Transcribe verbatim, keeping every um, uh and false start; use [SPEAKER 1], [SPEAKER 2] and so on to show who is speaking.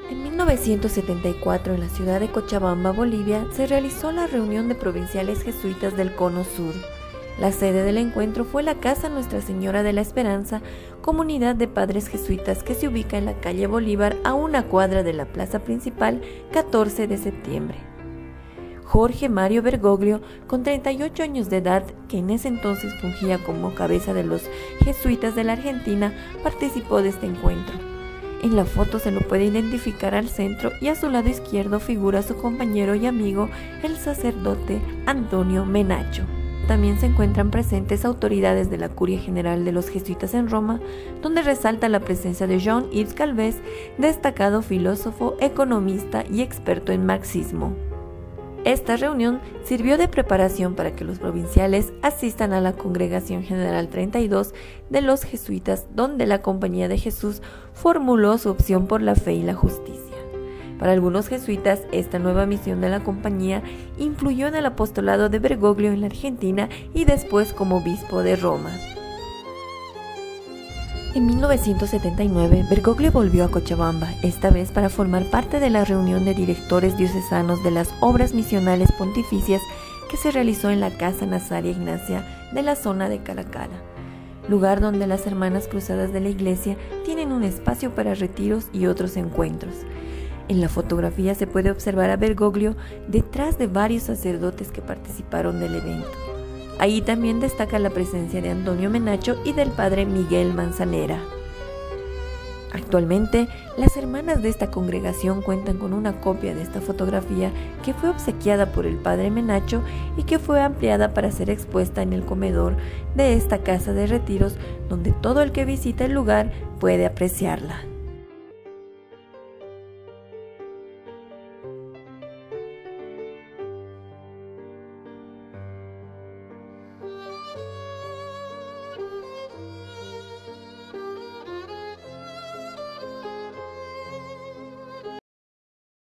[SPEAKER 1] En mil novecientos setenta y cuatro, en la ciudad de Cochabamba, Bolivia, se realizó la reunión de provinciales jesuitas del Cono Sur. La sede del encuentro fue la Casa Nuestra Señora de la Esperanza, comunidad de padres jesuitas que se ubica en la calle Bolívar a una cuadra de la plaza principal, catorce de septiembre. Jorge Mario Bergoglio, con treinta y ocho años de edad, que en ese entonces fungía como cabeza de los jesuitas de la Argentina, participó de este encuentro. En la foto se lo puede identificar al centro y a su lado izquierdo figura su compañero y amigo, el sacerdote Antonio Menacho. También se encuentran presentes autoridades de la Curia General de los Jesuitas en Roma, donde resalta la presencia de Jean-Yves Calvez, destacado filósofo, economista y experto en marxismo. Esta reunión sirvió de preparación para que los provinciales asistan a la Congregación General treinta y dos de los jesuitas, donde la Compañía de Jesús formuló su opción por la fe y la justicia. Para algunos jesuitas, esta nueva misión de la compañía influyó en el apostolado de Bergoglio en la Argentina y después como obispo de Roma. En mil novecientos setenta y nueve, Bergoglio volvió a Cochabamba, esta vez para formar parte de la reunión de directores diocesanos de las obras misionales pontificias que se realizó en la Casa Nazaria Ignacia de la zona de Caracala, lugar donde las hermanas cruzadas de la iglesia tienen un espacio para retiros y otros encuentros. En la fotografía se puede observar a Bergoglio detrás de varios sacerdotes que participaron del evento. Ahí también destaca la presencia de Antonio Menacho y del padre Miguel Manzanera. Actualmente, las hermanas de esta congregación cuentan con una copia de esta fotografía que fue obsequiada por el padre Menacho y que fue ampliada para ser expuesta en el comedor de esta casa de retiros, donde todo el que visita el lugar puede apreciarla.